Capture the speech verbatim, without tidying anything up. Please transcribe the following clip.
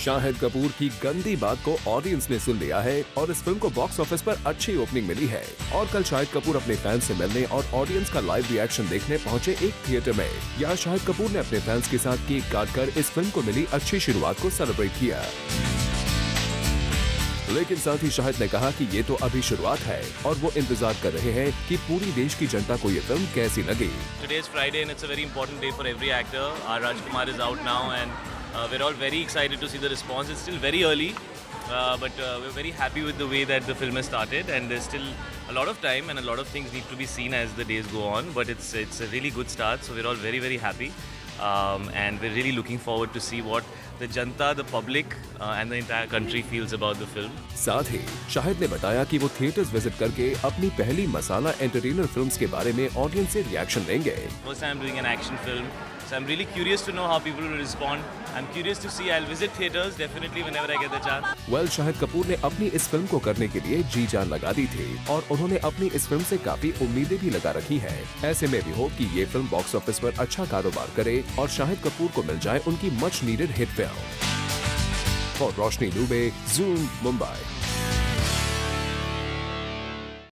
शाहिद कपूर की गंदी बात को ऑडियंस ने सुन लिया है और इस फिल्म को बॉक्स ऑफिस पर अच्छी ओपनिंग मिली है। और कल शाहिद कपूर अपने फैंस से मिलने और ऑडियंस का लाइव रिएक्शन देखने पहुंचे एक थिएटर में। यहाँ शाहिद कपूर ने अपने फैंस के साथ केक काटकर इस फिल्म को मिली अच्छी शुरुआत को सेलिब्रेट किया। लेकिन साथ ही शाहिद ने कहा कि ये तो अभी शुरुआत है और वो इंतजार कर रहे हैं कि पूरी देश की जनता को ये फिल्म कैसी लगी। Today is Friday and it's a very important day for every actor. Our Rajkumar is out now and uh, we're all very excited to see the response. It's still very early, uh, but uh, we're very happy with the way that the film has started, and there's still a lot of time and a lot of things need to be seen as the days go on. But it's it's a really good start, so we're all very very happy. Um, and we're really looking forward to see what the janta, the public uh, and the entire country feels about the film. साथ ही शाहिद ने बताया कि वो theatres visit करके अपनी पहली मसाला entertainer films के बारे में ऑडियंस से रिएक्शन देंगे। First time doing an action film, so I'm really curious to know how people will respond. I'm curious to see. I'll visit theaters definitely whenever I get the chance. Well well, Shahid Kapoor ने अपनी इस film को करने के लिए जी जान लगा दी थी और उन्होंने अपनी इस फिल्म से काफी उम्मीदें भी लगा रखी हैं। ऐसे में भी हो कि ये फिल्म बॉक्स ऑफिस पर अच्छा कारोबार करे और शाहिद कपूर को मिल जाए उनकी मच नीडेड हिट फिल्म। और रोशनी दुबे, ज़ूम, मुंबई।